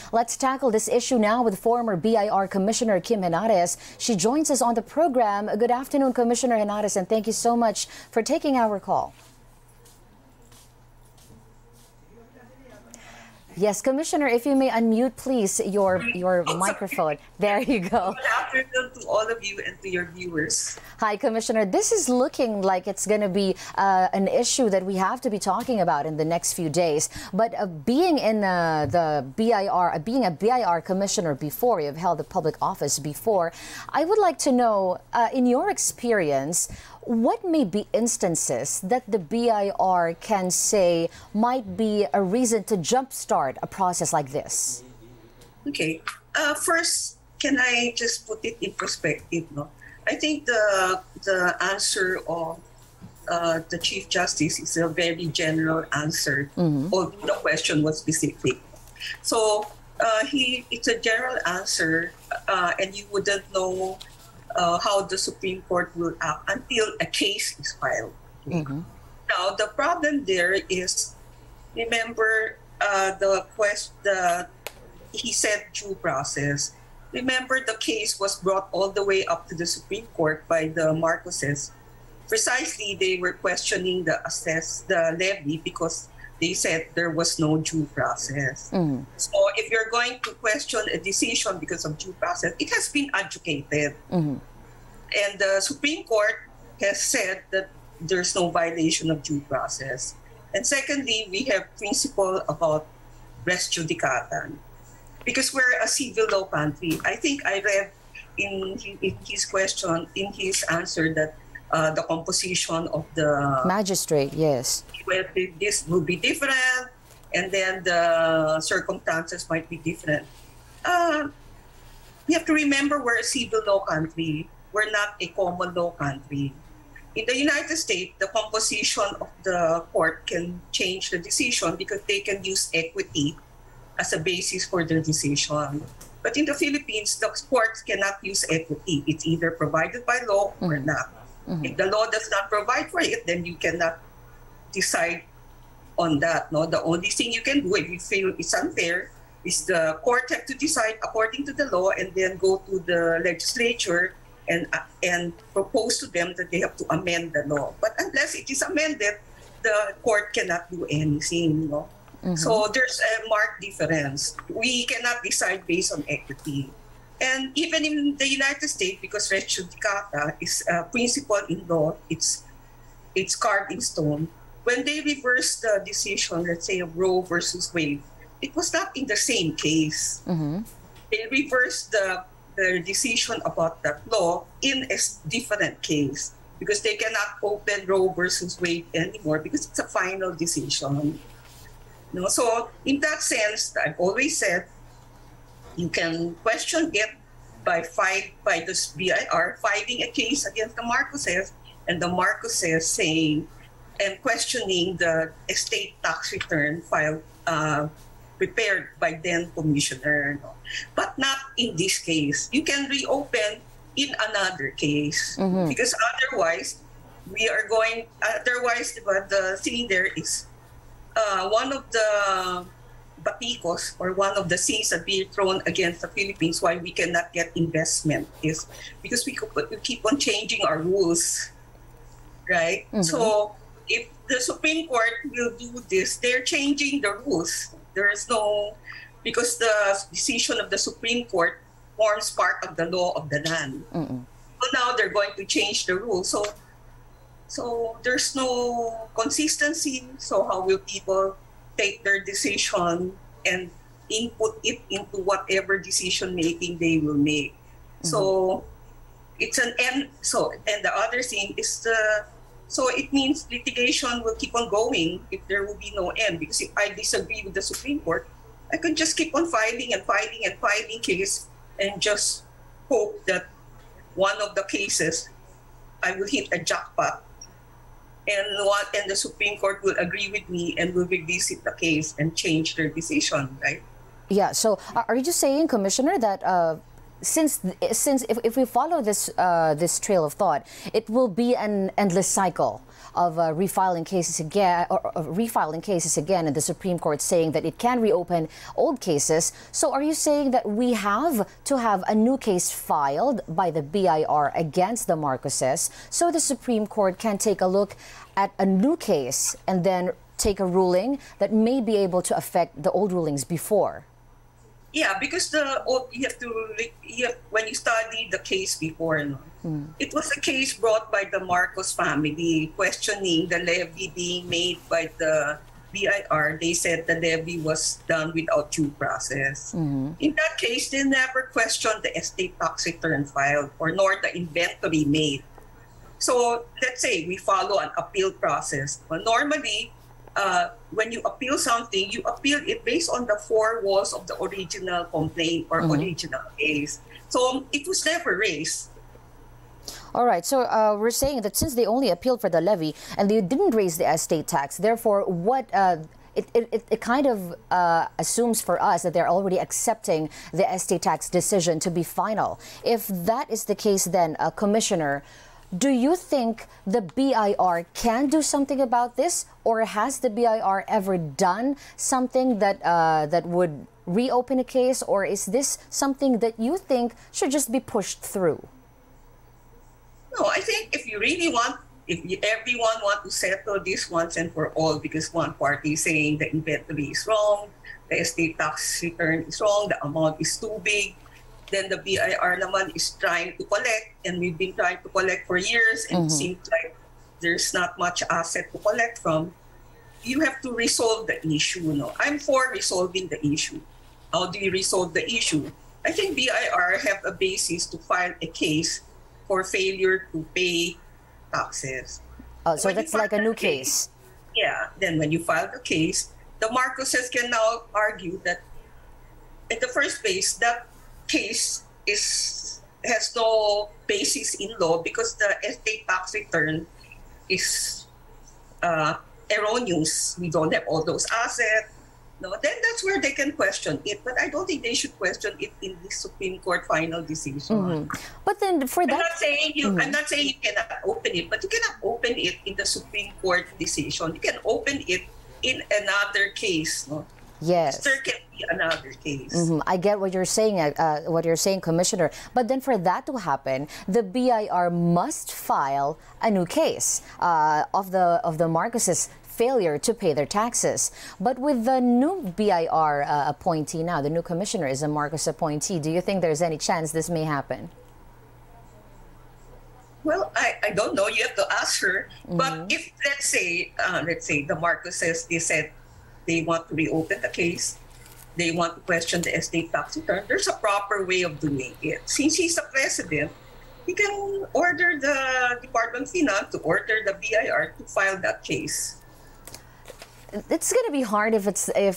Let's tackle this issue now with former BIR Commissioner Kim Henarez. She joins us on the program. Good afternoon, Commissioner Henarez, and thank you so much for taking our call. Yes, Commissioner, if you may unmute, please, your microphone. There you go. Good afternoon to all of you and to your viewers. Hi, Commissioner. This is looking like it's going to be an issue that we have to be talking about in the next few days. But being in the BIR, being a BIR commissioner before, you've held the public office before, I would like to know, in your experience, what may be instances that the BIR can say might be a reason to jumpstart a process like this? Okay. First, can I just put it in perspective? No? I think the answer of the Chief Justice is a very general answer, although the question was specific. So it's a general answer, and you wouldn't know how the Supreme Court will act until a case is filed. Now, the problem there is, remember he said due process. Remember, the case was brought all the way up to the Supreme Court by the Marcoses. Precisely, they were questioning the levy because they said there was no due process. So if you're going to question a decision because of due process, it has been adjudicated. And the Supreme Court has said that there's no violation of due process. And secondly, we have principle about res judicata. Because we're a civil law country. I think I read in his question, in his answer, that the composition of the magistrate, yes, this will be different, and then the circumstances might be different. We have to remember we're a civil law country. We're not a common law country. In the United States, the composition of the court can change the decision because they can use equity as a basis for their decision. But in the Philippines, the courts cannot use equity. It's either provided by law or not. If the law does not provide for it, then you cannot decide on that. No, the only thing you can do if you feel it's unfair is the court have to decide according to the law and then go to the legislature and propose to them that they have to amend the law. But unless it is amended, the court cannot do anything. No? So there's a marked difference. We cannot decide based on equity. And even in the United States, because res judicata is a principle in law, it's carved in stone. When they reversed the decision, let's say of Roe versus Wade, it was not in the same case. They reversed the decision about that law in a different case because they cannot open Roe versus Wade anymore because it's a final decision. No, so in that sense, I've always said you can question it by the BIR filing a case against the Marcoses and the Marcoses saying and questioning the estate tax return filed prepared by then commissioner, no? But not in this case. You can reopen in another case because otherwise the thing there is one of the batikos or one of the things that we thrown against the Philippines why we cannot get investment is because we keep on changing our rules, right? So if the Supreme Court will do this, they're changing the rules. There is no, because the decision of the Supreme Court forms part of the law of the land. So now they're going to change the rules. So there's no consistency. So how will people take their decision and input it into whatever decision making they will make? So it's an end. So and the other thing is so it means litigation will keep on going if there will be no end. Because if I disagree with the Supreme Court, I can just keep on filing and filing and filing case and just hope that one of the cases I will hit a jackpot. And the Supreme Court will agree with me and will revisit the case and change their decision, right? Yeah, so are you just saying, Commissioner, that since if we follow this trail of thought, it will be an endless cycle of refiling cases again, or refiling cases again, and the Supreme Court saying that it can reopen old cases. So are you saying that we have to have a new case filed by the BIR against the Marcoses so the Supreme Court can take a look at a new case and then take a ruling that may be able to affect the old rulings before? Yeah, because when you study the case before, no, it was a case brought by the Marcos family questioning the levy being made by the BIR. They said the levy was done without due process. In that case, they never questioned the estate tax return filed or nor the inventory made. So let's say we follow an appeal process. Well, normally, when you appeal something, you appeal it based on the four walls of the original complaint or original case. So it was never raised. All right. So we're saying that since they only appealed for the levy and they didn't raise the estate tax, therefore, what it kind of assumes for us that they're already accepting the estate tax decision to be final. If that is the case, then, Commissioner, do you think the BIR can do something about this, or has the BIR ever done something that that would reopen a case, or is this something that you think should just be pushed through? No, I think if you really want, everyone want to settle this once and for all, because one party is saying the inventory is wrong, the estate tax return is wrong, the amount is too big, then the BIR naman is trying to collect, and we've been trying to collect for years, and it seems like there's not much asset to collect from. You have to resolve the issue. No, I'm for resolving the issue. How do you resolve the issue? I think BIR have a basis to file a case for failure to pay taxes. Oh, so that's like a new case. Yeah. Then when you file the case, the Marcoses can now argue that in the first place, that case has no basis in law because the estate tax return is erroneous. We don't have all those assets. No, then that's where they can question it. But I don't think they should question it in the Supreme Court final decision. But then for that, I'm not saying you cannot open it, but you cannot open it in the Supreme Court decision. You can open it in another case. No? Yes. There can be another case. I get what you're saying, Commissioner. But then for that to happen, the BIR must file a new case of the Marcoses' failure to pay their taxes. But with the new BIR appointee now, the new commissioner is a Marcos appointee. Do you think there's any chance this may happen? Well, I don't know. You have to ask her. But if let's say the Marcoses, they said they want to reopen the case, they want to question the estate tax return, there's a proper way of doing it. Since he's the president, he can order the Department of Finance to order the BIR to file that case. It's going to be hard if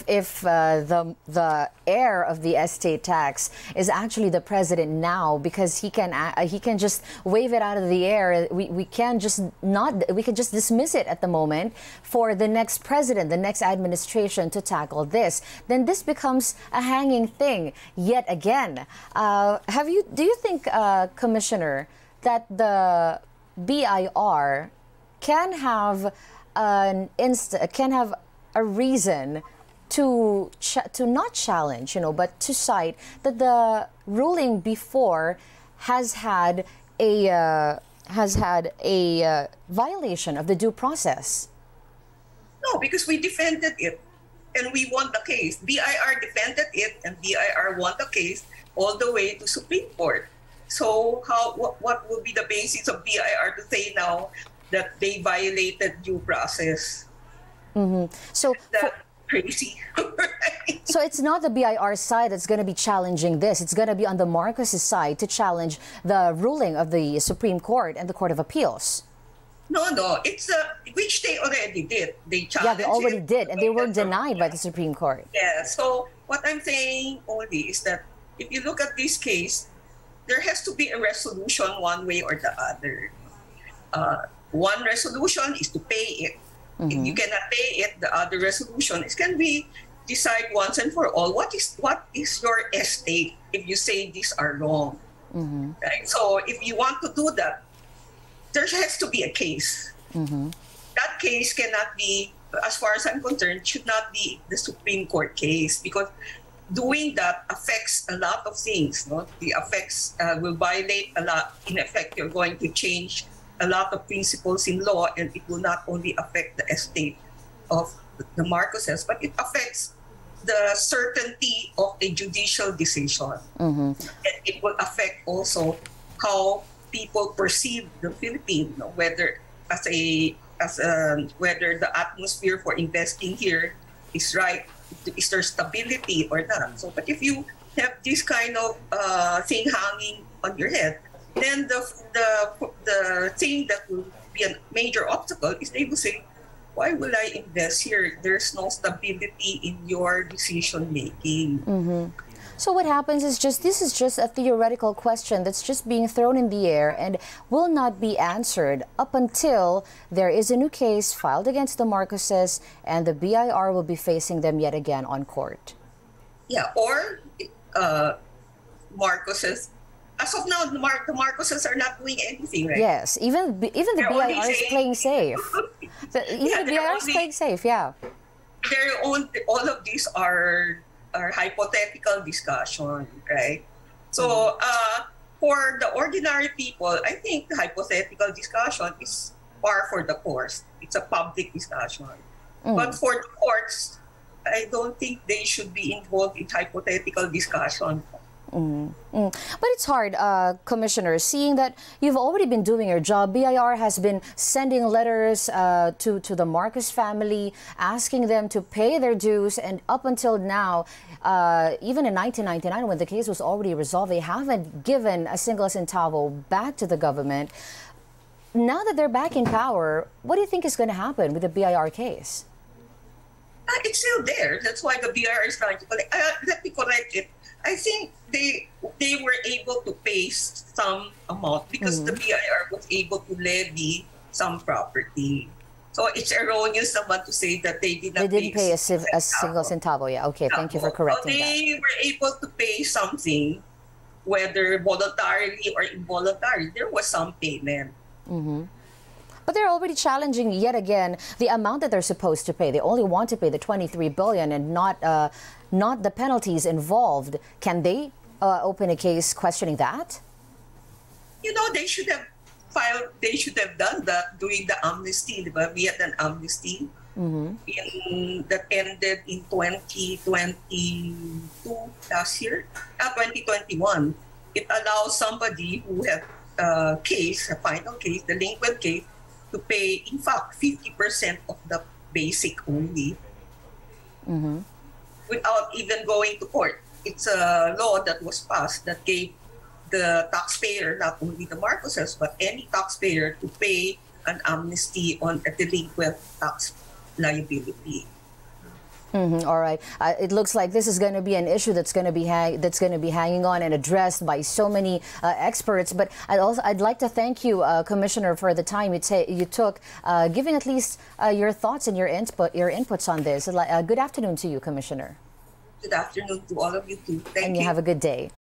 the heir of the estate tax is actually the president now, because he can just wave it out of the air. We can just dismiss it at the moment for the next president, the next administration to tackle this. Then this becomes a hanging thing yet again. Do you think, Commissioner, that the BIR can have a reason to not challenge, but to cite that the ruling before has had a violation of the due process? No, because we defended it and we won the case. BIR defended it and BIR won the case all the way to Supreme Court. So what will be the basis of BIR to say now that they violated due process? So that's crazy. Right? So it's not the BIR side that's going to be challenging this. It's going to be on the Marcos' side to challenge the ruling of the Supreme Court and the Court of Appeals. No, it's which they already did. They challenged. Yeah, they already did, and they were denied by the Supreme Court. Yeah. So what I'm saying only is that if you look at this case, there has to be a resolution one way or the other. One resolution is to pay it. If you cannot pay it, the other resolution is can we decide once and for all what is your estate if you say these are wrong. Right? So if you want to do that, there has to be a case. That case cannot be, as far as I'm concerned, should not be the Supreme Court case, because doing that affects a lot of things. No? The effects will violate a lot. In effect, you're going to change a lot of principles in law, and it will not only affect the estate of the Marcoses, but it affects the certainty of a judicial decision. And it will affect also how people perceive the Philippines, whether whether the atmosphere for investing here is right, is there stability or not. So, but if you have this kind of thing hanging on your head, then the thing that will be a major obstacle is they will say, why will I invest here? There's no stability in your decision making. So what happens is this is just a theoretical question that's just being thrown in the air and will not be answered up until there is a new case filed against the Marcoses and the BIR will be facing them yet again on court. Yeah, or Marcoses. As of now, the Marcoses are not doing anything, right? Yes, even the BIR is playing safe. Even the BIR is playing safe, yeah. All of these are hypothetical discussion, right? So for the ordinary people, I think the hypothetical discussion is par for the course. It's a public discussion. But for the courts, I don't think they should be involved in hypothetical discussion. But it's hard, Commissioner, seeing that you've already been doing your job. BIR has been sending letters to the Marcos family, asking them to pay their dues, and up until now, even in 1999, when the case was already resolved, they haven't given a single centavo back to the government. Now that they're back in power, what do you think is going to happen with the BIR case? It's still there. That's why the BIR is trying to collect. Let me correct it. I think they were able to pay some amount because the BIR was able to levy some property. So it's erroneous naman to say that they did not pay a single centavo. Yeah, okay, thank you for correcting that. They were able to pay something, whether voluntarily or involuntarily. There was some payment. But they're already challenging yet again the amount that they're supposed to pay. They only want to pay the 23 billion and not the penalties involved. Can they open a case questioning that? You know, they should have filed. They should have done that during the amnesty. We had an amnesty that ended in 2022 last year, 2021. It allows somebody who had a final case, delinquent case, to pay, in fact, 50% of the basic only, without even going to court. It's a law that was passed that gave the taxpayer, not only the Marcoses, but any taxpayer, to pay an amnesty on a delinquent tax liability. All right. It looks like this is going to be an issue that's going to be hanging on and addressed by so many experts. But I'd like to thank you, Commissioner, for the time you took, giving at least your thoughts and your inputs on this. Good afternoon to you, Commissioner. Good afternoon to all of you too. Thank you. And you have a good day.